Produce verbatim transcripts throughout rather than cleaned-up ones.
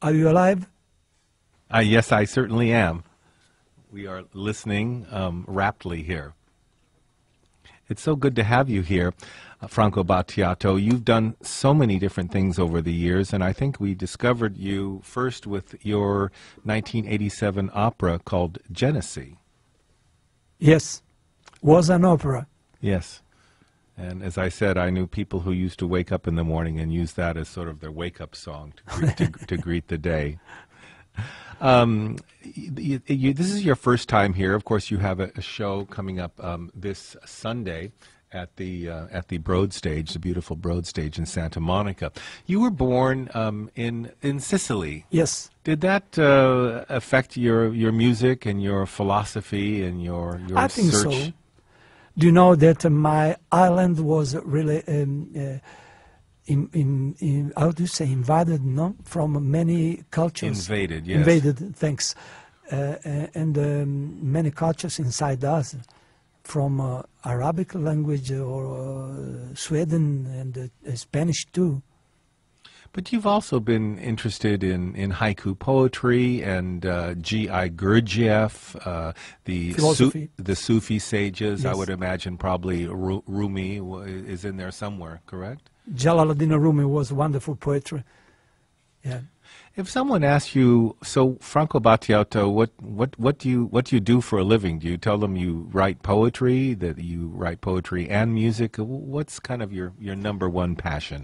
Are you alive? Uh, yes, I certainly am. We are listening um, raptly here. It's so good to have you here, uh, Franco Battiato. You've done so many different things over the years, and I think we discovered you first with your nineteen eighty-seven opera called Genesee. Yes, was an opera. Yes. And as I said, I knew people who used to wake up in the morning and use that as sort of their wake-up song to greet, to, to greet the day. Um, you, you, this is your first time here. Of course, you have a, a show coming up um, this Sunday at the uh, at the Broad Stage, the beautiful Broad Stage in Santa Monica. You were born um, in in Sicily. Yes. Did that uh, affect your your music and your philosophy and your your I think search? so. Do you know that uh, my island was really um, uh, in, in, in how do you say invaded? No, from many cultures. Invaded, yes. Invaded. Thanks. Uh, uh, and um, many cultures inside us, from uh, Arabic language or uh, Sweden and uh, Spanish too. But you've also been interested in, in haiku poetry and uh, G I Gurdjieff, uh, the Philosophy. Su- the Sufi sages. Yes. I would imagine probably Ru- Rumi w- is in there somewhere, correct? Jalaluddin Rumi was wonderful poetry. Yeah. If someone asks you, so Franco Battiato, what, what, what do you what do you do for a living? Do you tell them you write poetry, that you write poetry and music? What's kind of your, your number one passion?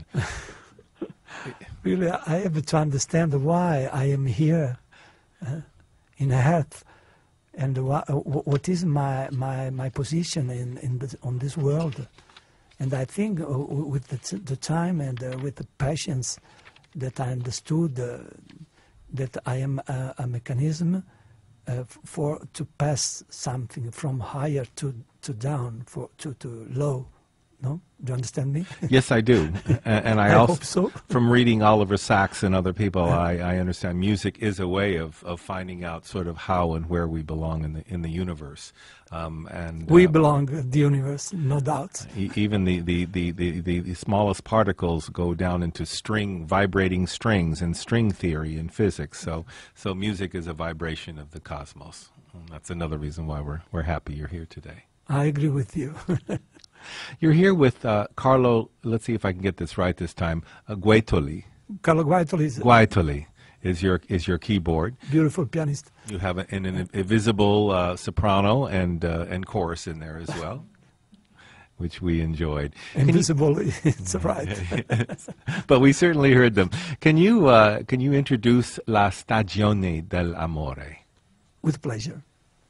Really, I have to understand why I am here uh, in Earth, and wha- what is my, my, my position in, in this, on this world. And I think uh, with the, t- the time and uh, with the patience that I understood uh, that I am a, a mechanism uh, for to pass something from higher to, to down, for to, to low. No? Do you understand me? Yes, I do. And, and I, I also, hope so. from reading Oliver Sacks and other people, I, I understand music is a way of, of finding out sort of how and where we belong in the in the universe. Um, and We uh, belong in the universe, no doubt. e- even the, the, the, the, the, the smallest particles go down into string, vibrating strings and string theory in physics. So so music is a vibration of the cosmos. And that's another reason why we're we're happy you're here today. I agree with you. You're here with uh, Carlo, let's see if I can get this right this time, uh, Guaitoli. Carlo Guaitoli is a Guaitoli is your is your keyboard. beautiful pianist. You have a, an, an invisible uh, soprano and uh, and chorus in there as well, which we enjoyed. Can you- Invisible, it's right. Yes. But we certainly heard them. Can you uh, can you introduce La Stagione dell'Amore? With pleasure.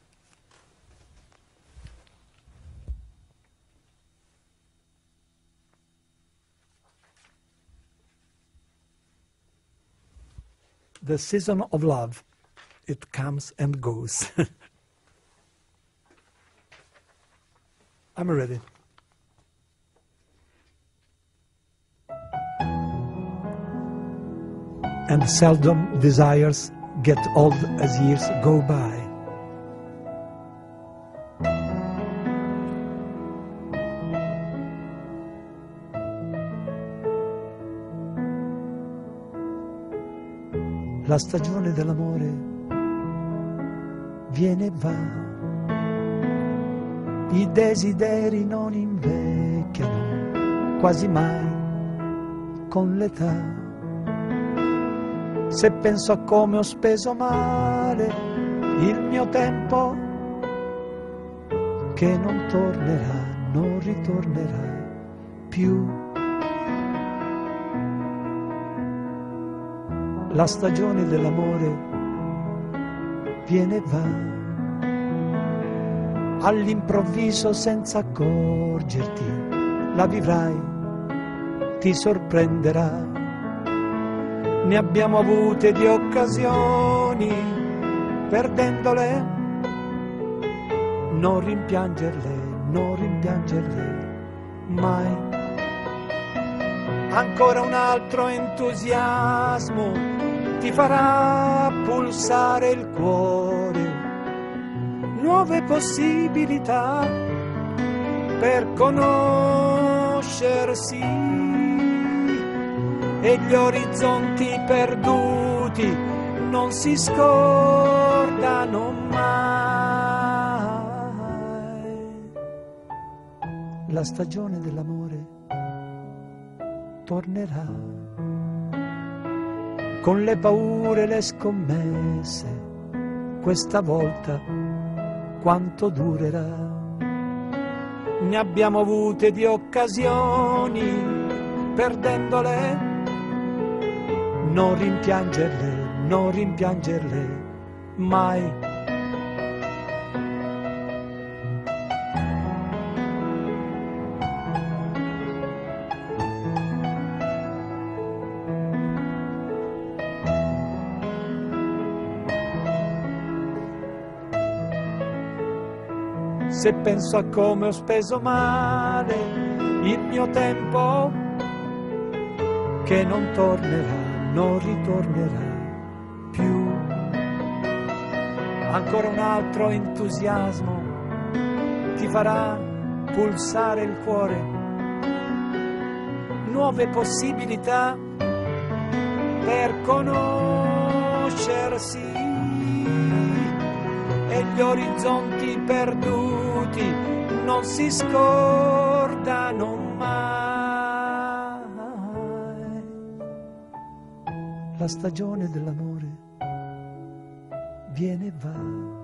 The season of love, it comes and goes. I'm ready. And seldom desires get old as years go by. La stagione dell'amore viene e va, i desideri non invecchiano quasi mai con l'età. Se penso a come ho speso male il mio tempo, che non tornerà, non ritornerà più. La stagione dell'amore viene e va, all'improvviso senza accorgerti, la vivrai, ti sorprenderà. Ne abbiamo avute di occasioni, perdendole, non rimpiangerle, non rimpiangerle mai. Ancora un altro entusiasmo ti farà pulsare il cuore, nuove possibilità per conoscersi e gli orizzonti perduti orizzonti non si scordano mai. La stagione dell'amore tornerà, con le paure e le scommesse, questa volta quanto durerà. Ne abbiamo avute di occasioni, perdendole, non rimpiangerle, non rimpiangerle mai. Se penso a come ho speso male il mio tempo, che non tornerà, non ritornerà più. Ancora un altro entusiasmo ti farà pulsare il cuore, nuove possibilità per conoscersi, e gli orizzonti perduti non si scordano mai. La stagione dell'amore viene e va,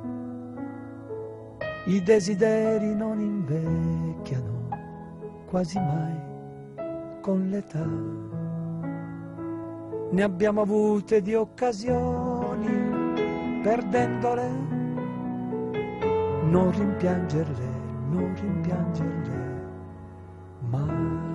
i desideri non invecchiano quasi mai con l'età. Ne abbiamo avute di occasioni, perdendole, non rimpiangerle, non rimpiangerle mai.